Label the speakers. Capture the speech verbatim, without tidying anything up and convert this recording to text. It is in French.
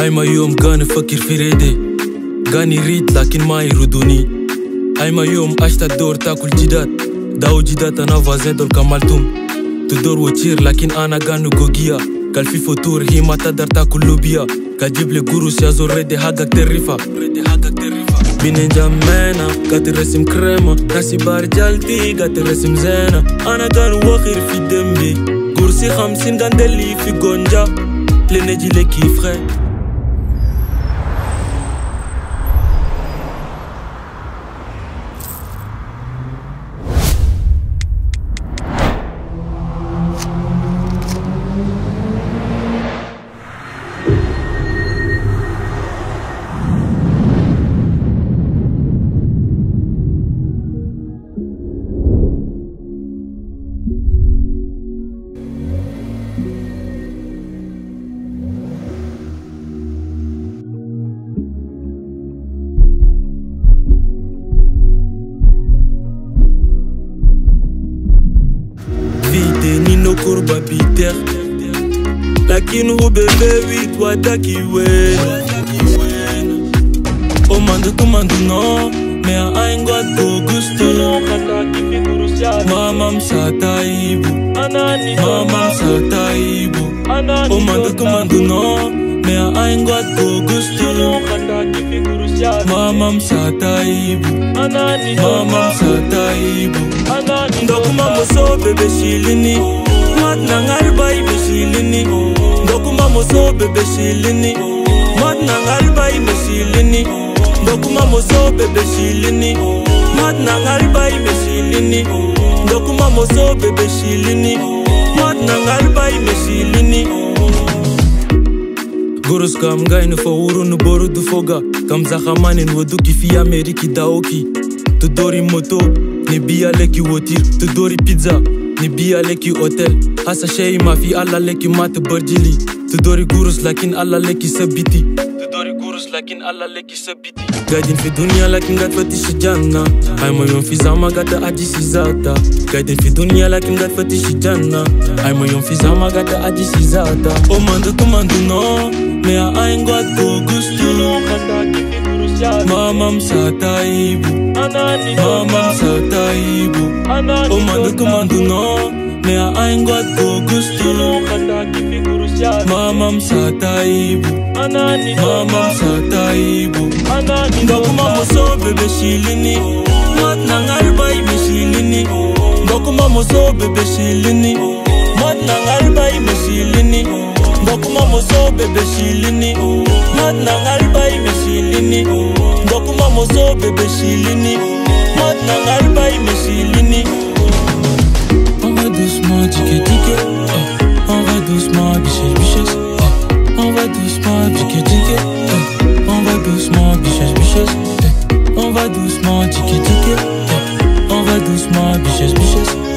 Speaker 1: Aima يوم كان افكر في ريدي كان يريد لكن ما يردوني. Aima يوم اشتا الدور تاكل جداد داو جداد انا فازين دول كمالتوم تدور وتشير لكن انا كانو كوكيا قال في فطور هي ما تقدر تاكل لوبيا كجيب لي قروش يا زور ريدي حقك ترفع ريدي حقك ترفع بين جمعنا قات الرسم كريمة ناسي بارجالتي قات الرسم زينة انا كان وخير في دمبي قرصي خمسين كان دلي في قنجة لنجي لكي فري. Nino kurba biter lakini ubebe witwa dakiwen o mandu tu mandu no me aingo to gusto mama msataibu mama msataibu o mandu tu mandu no me aingo to gusto mama msataibu mama msataibu ndokuma moso bebe shilini mat nangal bay be shilini ndokuma moso bebe shilini mat nangal bay be shilini ndokuma moso bebe shilini mat nangal bay be shilini ndokuma moso bebe shilini mat nangal bay be shilini. Goros kam gainu fo uru nu boru du foga kam zakhamanin wodu kifi Ameriki daoki tu dori moto ni biya leki wotir tu dori pizza ni biya leki hotel hasa shay ma fi alla leki mat barjili tu dori gurus lakin alla leki sabiti tu dori gurus lakin alla leki sabiti gaidin fi dunya lakin gat fatish janna ayma yon fi zama gata aji sizata gaidin fi dunya lakin gat fatish janna ayma yon fi zama gata aji sizata o mandu tu mandu no me aingo to gusto mama msataibu mama msataibu o mandu tu mandu no me aingo to gusto mama msataibu mama msataibu ndokuma moso bebe shilini mat nangal bay be shilini ndokuma moso bebe shilini mat nangal bay be shilini ndokuma moso bebe shilini mat nangal bay be shilini ndokuma moso bebe shilini mat nangal bay be shilini. On va doucement ticket ticket eh. On va doucement bichesse bichesse eh. On va doucement ticket ticket eh. On va doucement bichesse bichesse eh. On va doucement ticket ticket eh. On va doucement bichesse bichesse